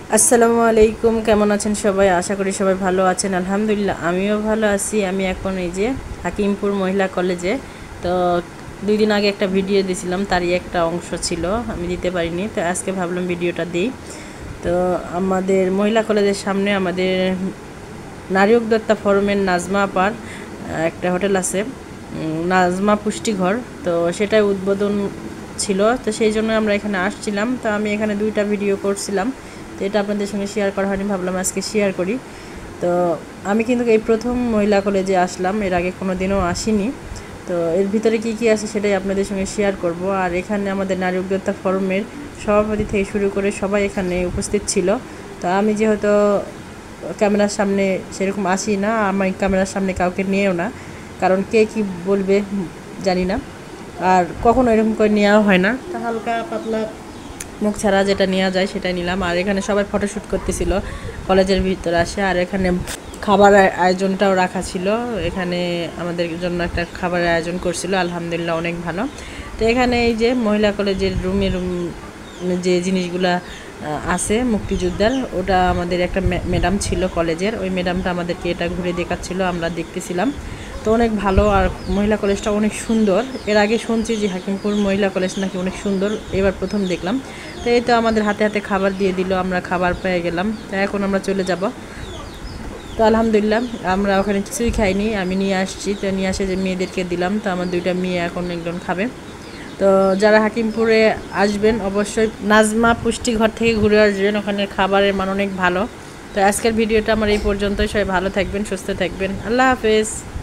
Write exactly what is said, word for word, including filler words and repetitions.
আসসালামু আলাইকুম, কেমন আছেন সবাই? আশা করি সবাই ভালো আছেন। আলহামদুলিল্লাহ আমিও ভালো আছি। আমি এখন এই যে হাকিমপুর মহিলা কলেজে। তো দুই দিন আগে একটা ভিডিও দিয়েছিলাম, তারই একটা অংশ ছিল, আমি দিতে পারিনি। তো আজকে ভাবলাম ভিডিওটা দিই। তো আমাদের মহিলা কলেজের সামনে আমাদের নারী উদ্যোক্তা ফোরামের নাজমা আপার একটা হোটেল আছে, নাজমা পুষ্টিঘর। তো সেটাই উদ্বোধন ছিল, তো সেই জন্য আমরা এখানে আসছিলাম। তো আমি এখানে দুইটা ভিডিও করছিলাম, তো এটা আপনাদের সঙ্গে শেয়ার করা হয়নি, ভাবলাম আজকে শেয়ার করি। তো আমি কিন্তু এই প্রথম মহিলা কলেজে আসলাম, এর আগে কোনো দিনও আসিনি। তো এর ভিতরে কি কি আছে সেটাই আপনাদের সঙ্গে শেয়ার করব। আর এখানে আমাদের নারী উদ্যোক্তা ফোরামের সভাপতি থেকে শুরু করে সবাই এখানে উপস্থিত ছিল। তো আমি যেহেতু ক্যামেরার সামনে সেরকম আসি না, আমি ক্যামেরার সামনে কাউকে নিয়েও না, কারণ কে কি বলবে জানি না, আর কখনো এরকম করে নেওয়া হয় না। তা হালকা পাতলা মুখ ছাড়া যেটা নেওয়া যায় সেটাই নিলাম। আর এখানে সবাই ফটোশ্যুট করতেছিল কলেজের ভিতরে আসে। আর এখানে খাবার আয়োজনটাও রাখা ছিল, এখানে আমাদের জন্য একটা খাবারের আয়োজন করছিল, আলহামদুলিল্লাহ অনেক ভালো। তো এখানে এই যে মহিলা কলেজের রুমে রুম যে জিনিসগুলা আছে মুক্তিযোদ্ধার, ওটা আমাদের একটা ম্যাডাম ছিল কলেজের, ওই ম্যাডামটা আমাদেরকে এটা ঘুরে দেখাচ্ছিল, আমরা দেখতেছিলাম। তো অনেক ভালো, আর মহিলা কলেজটা অনেক সুন্দর। এর আগে শুনছি যে হাকিমপুর মহিলা কলেজ নাকি অনেক সুন্দর, এবার প্রথম দেখলাম। তো এই তো আমাদের হাতে হাতে খাবার দিয়ে দিল, আমরা খাবার পেয়ে গেলাম। তো এখন আমরা চলে যাব। তো আলহামদুলিল্লাহ আমরা ওখানে কিছুই খাইনি, আমি নিয়ে আসছি, তো নিয়ে আসে যে মেয়েদেরকে দিলাম। তো আমার দুইটা মেয়ে এখন একজন খাবে। তো যারা হাকিমপুরে আসবেন অবশ্যই নাজমা পুষ্টিঘর থেকে ঘুরে আসবেন, ওখানে খাবারের মান অনেক ভালো। তো আজকের ভিডিওটা আমার এই পর্যন্তই। সবাই ভালো থাকবেন, সুস্থ থাকবেন, আল্লাহ হাফেজ।